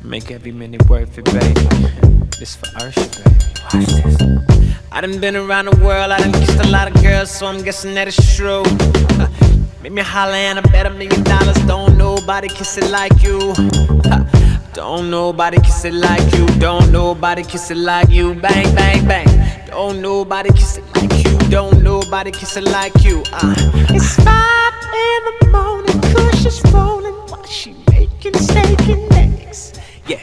Make every minute worth it, baby. This for Ursher, baby. Watch this. I done been around the world, I done kissed a lot of girls, so I'm guessing that it's true. Make me holla and I bet $1 million. Don't nobody kiss it like you. Don't nobody kiss it like you. Don't nobody kiss it like you. Bang, bang, bang. Don't nobody kiss it like you. Don't nobody kiss it like you. It's 5 in the morning, Kush is rolling while she making steak and eggs. Yeah.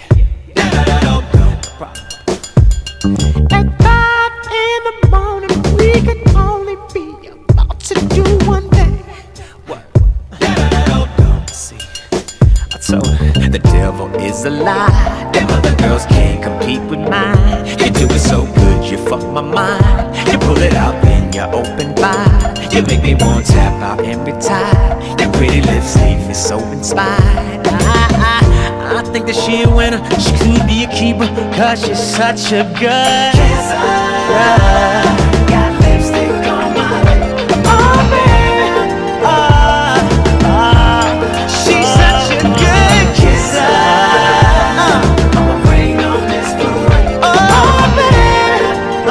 At 5 in the morning, we can only be about to do one thing. What? See, I told her the devil is a lie. Them other girls can't compete with mine. You do it so good, you fuck my mind. You pull it out, then you open wide. You make me want to tap out and retire. Your pretty lips leave me so inspired. I think that she a winner. She could be a keeper, cause she's such a good kisser. Got lipstick on my lip. Oh baby, she's such a good kisser. I'ma rain on this parade. Oh baby,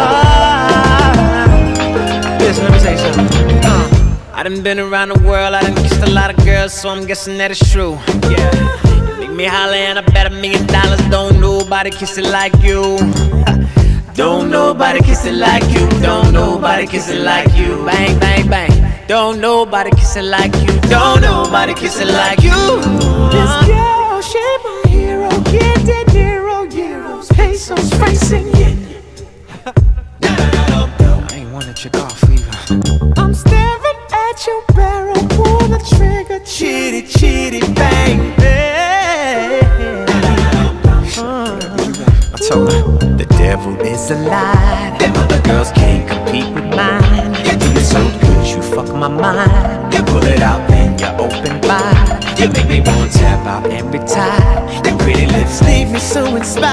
listen, let me say something. I done been around the world, I done kissed a lot of girls, so I'm guessing that it's true. Yeah. Make me holla and I bet $1 million. Don't nobody kiss it like you. Don't nobody kiss it like you. Don't nobody kiss it like you. Bang, bang, bang. Don't nobody kiss it like you. Don't nobody kiss it like you. This girl, she my hero. Get that euros, pesos, francs and yen. I ain't wanna check off either. I'm staring at your barrel. Pull the trigger. Chitty, chitty, bang, bang. I told her the devil is a lie. Them other girls can't compete with mine. You do it so good, you fuck my mind. You pull it out, then you open wide. You make me want to tap out and retire. Your pretty lips leave me so inspired.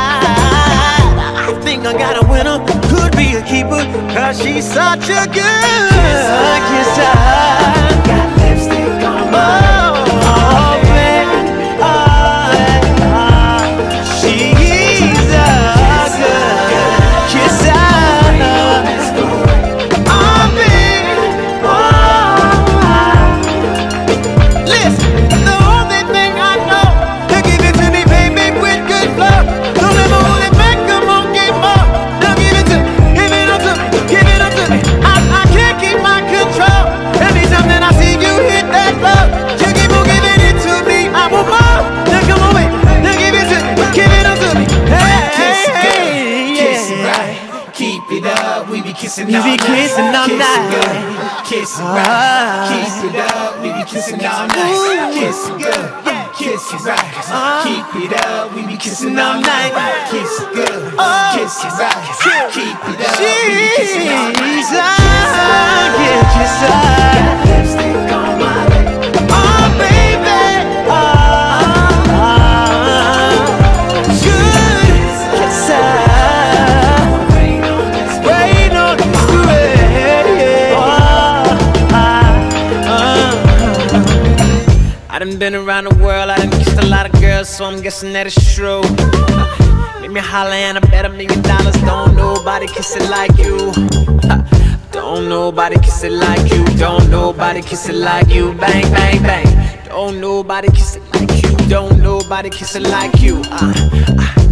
I think I got a winner, could be a keeper, cause she's such a good kisser. Got lipstick on my kissing all night. Kiss it right, keep it up. We be kissing all night. Kiss it good, kiss it right. Keep it up. We be kissing all night. Kiss it good, kiss it right. Keep it up. We be kissing all night. Got lipstick on my lip. Oh baby, good kisser. I done been around the world, I done kissed a lot of girls, so I'm guessing that it's true. Make me holla and I bet $1 million. Don't nobody kiss it like you. Don't nobody kiss it like you. Don't nobody kiss it like you. Bang, bang, bang. Don't nobody kiss it like you. Don't nobody kiss it like you.